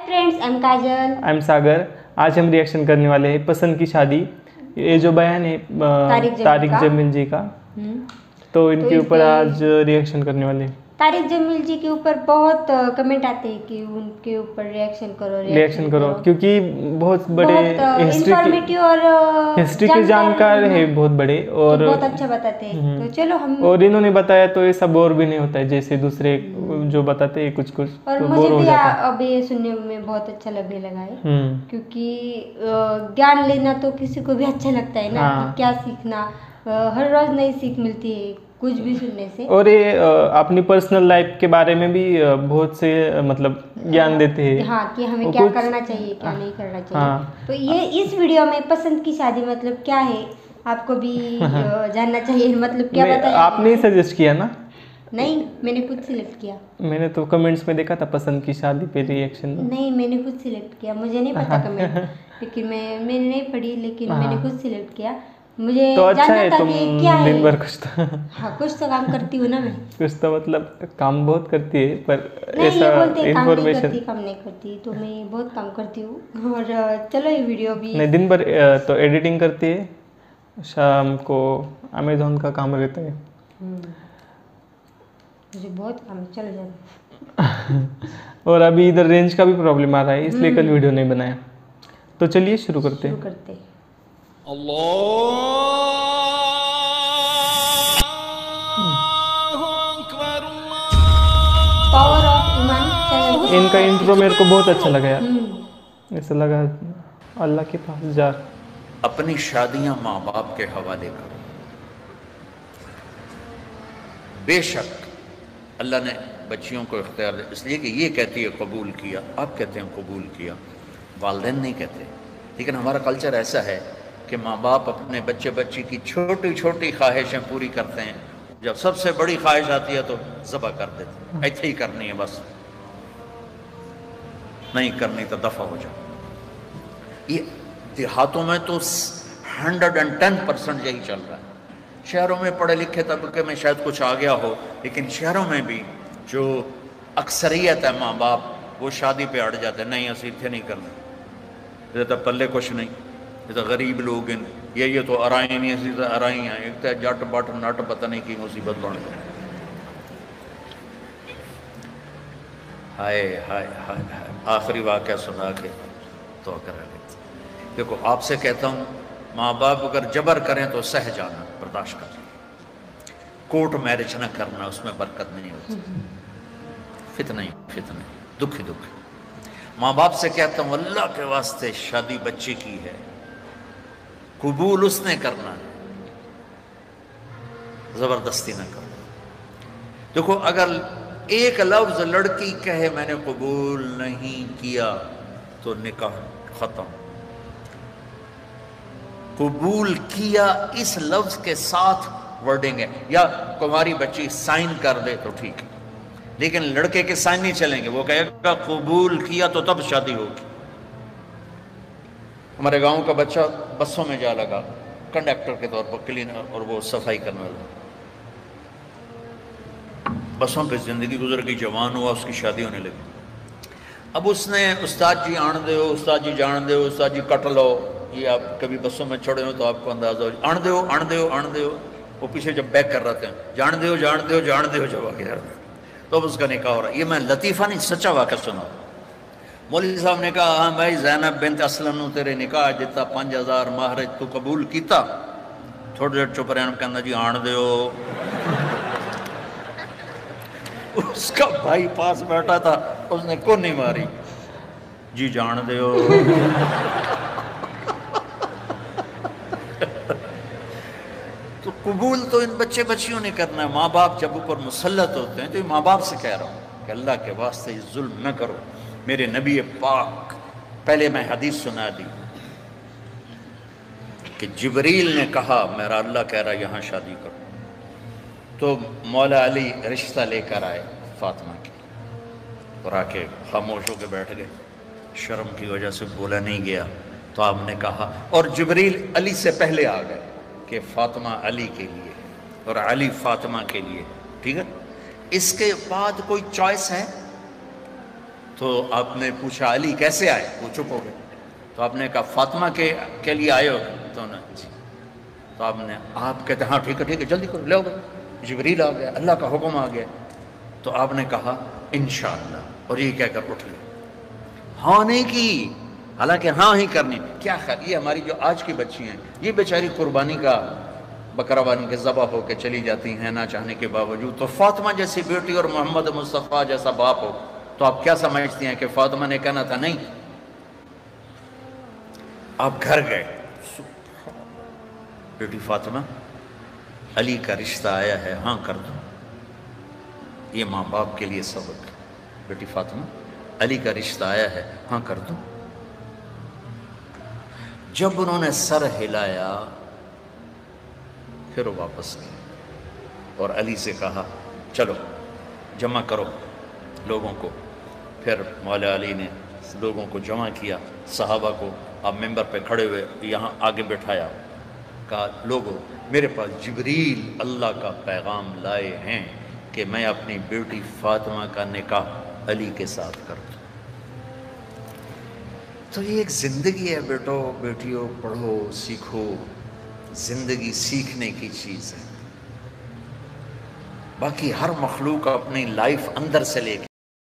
Friends, I am Kajal. I am Sagar. आज हम reaction करने वाले हैं पसंद की शादी। ये जो बयान है तारिक जमील जी का, तो इनके ऊपर आज रिएक्शन करने वाले हैं। तारिक जमील जी के ऊपर बहुत कमेंट आते हैं कि उनके ऊपर रिएक्शन करो क्योंकि बहुत बड़े हिस्ट्री के जानकार है, बहुत बड़े और तो बहुत अच्छा बताते हैं। तो चलो हम, और इन्होंने बताया तो ये सब बोर भी नहीं होता है जैसे दूसरे जो बताते हैं कुछ और तो मुझे बोर हो भी जाता है। अब ये सुनने में बहुत अच्छा लगने लगा है, क्योंकि ज्ञान लेना तो किसी को भी अच्छा लगता है ना। कि क्या सीखना, हर रोज नई सीख मिलती है कुछ भी सुनने से। और ये अपनी पर्सनल लाइफ के बारे में भी बहुत से मतलब ज्ञान देते हैं। हाँ, कि हमें क्या करना चाहिए, क्या नहीं करना चाहिए। तो ये इस वीडियो में पसंद की शादी मतलब क्या है आपको भी जानना चाहिए। मतलब क्या बताया आपने ही सजेस्ट किया ना? नहीं, मैंने खुद सिलेक्ट किया। मैंने तो कमेंट्स में देखा था पसंद की शादी पे रिएक्शन। नहीं, मैंने खुद सिलेक्ट किया, मुझे नहीं पता कमेंट, लेकिन मैंने नहीं पढ़ी, लेकिन मैंने खुद सिलेक्ट किया। मुझे तो अच्छा जानना है, था तुम कि क्या है। दिन भर कुछ तो हाँ, कुछ तो काम करती हूँ ना मैं। कुछ तो मतलब काम बहुत करती है, पर नहीं, ऐसा इन्फॉर्मेशन काम नहीं करती, तो मैं बहुत काम करती हूँ। और चलो ये वीडियो भी नहीं, दिन भर तो एडिटिंग करती है, शाम को अमेज़न का काम रहता है। मुझे बहुत काम है, चलो जाओ। और अभी इधर रेंज का भी प्रॉब्लम आ रहा है, इसलिए कल वीडियो नहीं बनाया। तो चलिए शुरू करते हैं। पावर ऑफ ईमान। इनका इंट्रो मेरे को बहुत अच्छा लगा यार, ऐसा लगा अल्लाह के पास जा। अपनी शादियां माँ बाप के हवाले करो। बेशक अल्लाह ने बच्चियों को इख्तियार दिया, इसलिए कि ये कहती है कबूल किया, आप कहते हैं कबूल किया, वालिदैन नहीं कहते। लेकिन हमारा कल्चर ऐसा है कि माँ बाप अपने बच्चे बच्ची की छोटी छोटी ख्वाहिशें पूरी करते हैं, जब सबसे बड़ी ख्वाहिश आती है तो ज़बह कर देते हैं। ऐसे ही करनी है, बस नहीं करनी तो दफ़ा हो जाओ। ये देहातों में तो 110% यही चल रहा है। शहरों में पढ़े लिखे तबके में शायद कुछ आ गया हो, लेकिन शहरों में भी जो अक्सरियत है माँ बाप, वो शादी पे अड़ जाते हैं। नहीं, असी इतने नहीं करना, ये तो पल्ले कुछ नहीं, ये तो गरीब लोग हैं, ये तो अराई नहीं, असी तो अराई हैं, एक तो जट बट नट पता नहीं की मुसीबत बन गई। हाय हाय हाय हाय, आखिरी वाक़या सुना के तो कर लेते। देखो, आपसे कहता हूँ, माँ बाप अगर जबर करें तो सह जाना, बर्दाश्त कर। कोर्ट मैरिज ना करना, उसमें बरकत नहीं होती, फितने दुख ही दुख। माँ बाप से कहता हूँ, अल्लाह के वास्ते शादी बच्चे की है, कबूल उसने करना है, जबरदस्ती ना करो। देखो, अगर एक लफ्ज लड़की कहे मैंने कबूल नहीं किया तो निकाह खत्म। कबूल किया इस लफ्ज के साथ वर्डिंग है, या कुमारी बच्ची साइन कर दे तो ठीक है, लेकिन लड़के के साइन नहीं चलेंगे। वो कहेगा कबूल किया तो तब शादी होगी। हमारे गांव का बच्चा बसों में जा लगा कंडक्टर के तौर पर, क्लीनर, और वो सफाई करने वाला। बसों पे जिंदगी गुजर गई, जवान हुआ, उसकी शादी होने लगी। अब उसने उस्ताद जी आन दो, उस्ताद जी जान दो, उस्ताद जी कट लो, ये आप कभी बसों में छोड़े हो तो आपको अंदाजा हो, आन दो। वो पीछे जब बैक कर रहे थे, जान दो जब आगे तो अब उसका निकाह हो रहा है। ये मैं लतीफ़ा नहीं, सच्चा वाक़या सुना। मौलवी साहब ने कहा, हाँ भाई, ज़ैनब बिन्त असलम नूं तेरे निकाह जिता 5000 महर तू कबूल किया। थोड़ी देर चुप रहने कहना जी आन दो। उसका भाई पास बैठा था, उसने को नहीं मारी, जी जान दो। तो कबूल तो इन बच्चे बच्चियों ने करना है। माँ बाप जब ऊपर मुसल्लत होते हैं, तो माँ बाप से कह रहा हूँ कि अल्लाह के वास्ते जुल्म न करो। मेरे नबी पाक, पहले मैं हदीस सुना दी कि जिब्रील ने कहा, मेरा अल्लाह कह रहा यहाँ शादी करो। तो मौला अली रिश्ता लेकर आए फातिमा के, और आके खामोश होकर बैठ गए, शर्म की वजह से बोला नहीं गया। तो आपने कहा, और जिब्रील अली से पहले आ गए कि फातिमा अली के लिए और अली फातिमा के लिए, ठीक है। इसके बाद कोई चॉइस है? तो आपने पूछा अली कैसे आए, वो चुप हो गए। तो आपने कहा फातिमा के लिए आए हो? तो ना जी। तो आपने आप कहते हाँ ठीक है जल्दी करो, ले आओ। जिब्रील आ गया, अल्लाह का हुक्म आ गया। तो आपने कहा इंशाअल्लाह, और ये कहकर उठ गए। हाँ नहीं की, हालांकि हाँ ही करनी। क्या ख्याल, ये हमारी जो आज की बच्ची हैं, ये बेचारी कुर्बानी का बकराबानी के ज़बह होकर चली जाती हैं ना चाहने के बावजूद। तो फातिमा जैसी बेटी और मोहम्मद मुस्तफ़ा जैसा बाप हो, तो आप क्या समझती हैं कि फातिमा ने कहना था नहीं? आप घर गए, बेटी फातिमा अली का रिश्ता आया है, हाँ कर दो। ये माँ बाप के लिए सबक। बेटी फातिमा अली का रिश्ता आया है, हाँ कर दो। जब उन्होंने सर हिलाया फिर वो वापस गए और अली से कहा चलो जमा करो लोगों को। फिर मौला अली ने लोगों को जमा किया, सहाबा को आप मेंबर पे खड़े हुए यहाँ आगे बैठाया, कहा लोगों मेरे पास जिब्रील अल्लाह का पैगाम लाए हैं कि मैं अपनी बेटी फातिमा का निकाह अली के साथ कर दूँ। तो ये एक ज़िंदगी है बेटो बेटियों, पढ़ो सीखो, ज़िंदगी सीखने की चीज़ है। बाकी हर मखलूक अपनी लाइफ अंदर से लेके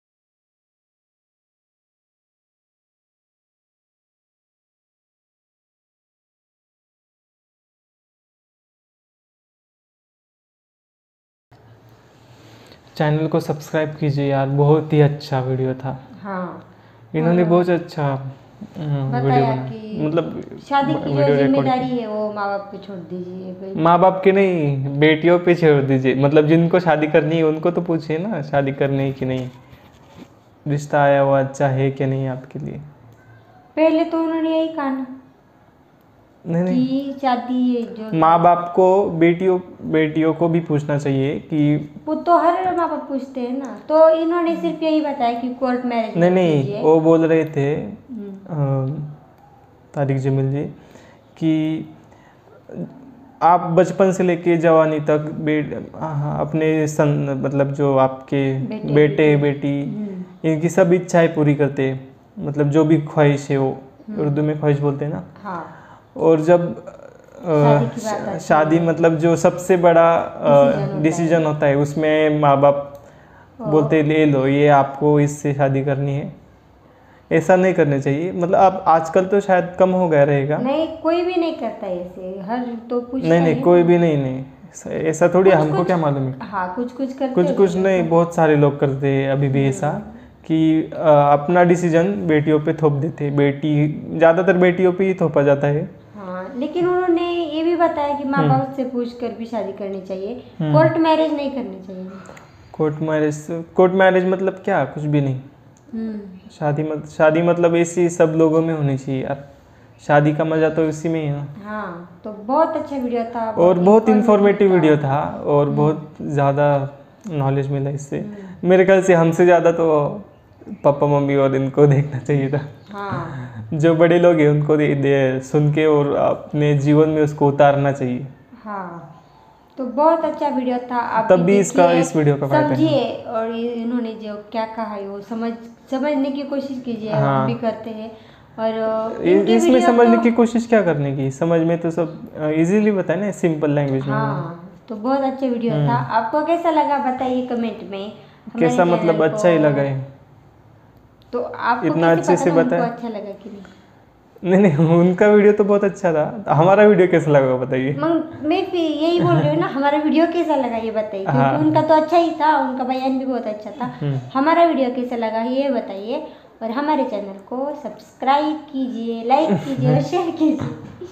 चैनल को सब्सक्राइब कीजिए यार, बहुत ही अच्छा वीडियो था। हाँ, इन्होंने बहुत अच्छा वीडियो बना, मतलब शादी की जो जिम्मेदारी है वो माँ बाप पे छोड़ दीजिए। माँ बाप के नहीं, बेटियों पे छोड़ दीजिए। मतलब जिनको शादी करनी है उनको तो पूछिए ना शादी करनी है कि नहीं, रिश्ता आया हुआ अच्छा है कि नहीं आपके लिए। पहले तो उन्होंने यही कहा ना नहीं कि शादी जो माँ बाप को बेटियों को भी पूछना चाहिए कि वो तो हर माँ बाप पूछते हैं ना। तो इन्होंने सिर्फ यही बताया कि कोर्ट मैरिज नहीं वो बोल रहे थे तारिक जमील जी कि आप बचपन से लेके जवानी तक अपने मतलब जो आपके बेटे बेटी इनकी सब इच्छाएं पूरी करते, मतलब जो भी ख्वाहिश है वो उर्दू में ख्वाहिश बोलते हैं ना। हाँ। और जब शादी मतलब जो सबसे बड़ा डिसीजन होता है उसमें माँ बाप बोलते ले लो ये आपको इससे शादी करनी है। ऐसा नहीं करना चाहिए। मतलब अब आजकल तो शायद कम हो गया रहेगा। नहीं कोई भी नहीं करता ऐसे, हर तो पूछता नहीं कोई भी नहीं ऐसा थोड़ी, हमको क्या मालूम है। हाँ कुछ करते कुछ नहीं, बहुत सारे लोग करते हैं अभी भी ऐसा कि अपना डिसीजन बेटियों पे थोप देते। ज़्यादातर बेटियों पे ही थोपा जाता है। हाँ, लेकिन उन्होंने ये भी बताया कि माँ बाप से पूछ कर भी शादी करनी चाहिए, कोर्ट मैरिज नहीं करनी चाहिए। कोर्ट मैरिज मतलब क्या, कुछ भी नहीं। शादी मतलब ऐसी सब लोगों में होनी चाहिए यार। शादी का मजा तो इसी में ही है। हाँ, तो बहुत अच्छा वीडियो था और बहुत इंफॉर्मेटिव वीडियो था और बहुत ज़्यादा नॉलेज मिला इससे। मेरे ख्याल से हमसे ज़्यादा तो पापा मम्मी और इनको देखना चाहिए था। हाँ। जो बड़े लोग हैं उनको सुन के और अपने जीवन में उसको उतारना चाहिए। हाँ, तो बहुत अच्छा वीडियो था। आप तब भी इस वीडियो का फायदा समझिए और इन्होंने जो क्या कहा है वो समझने की कोशिश कीजिए। हाँ। हम भी करते हैं और इसमें समझने की कोशिश क्या करने की, समझ में तो सब इजीली बताए ना, सिंपल लैंग्वेज में। हाँ, तो बहुत अच्छा वीडियो था। आपको कैसा लगा बताइए कमेंट में। कैसा मतलब अच्छा ही लगा है तो आपको इतना अच्छे से बताया। अच्छा लगा कि नहीं? नहीं उनका वीडियो तो बहुत अच्छा था। हमारा वीडियो कैसा लगा बताइए। मैं यही बोल रही हूँ ना, हमारा वीडियो कैसा लगा ये बताइए। हाँ। क्योंकि उनका तो अच्छा ही था, उनका बयान भी बहुत अच्छा था। हमारा वीडियो कैसा लगा ये बताइए और हमारे चैनल को सब्सक्राइब कीजिए, लाइक कीजिए और शेयर कीजिए।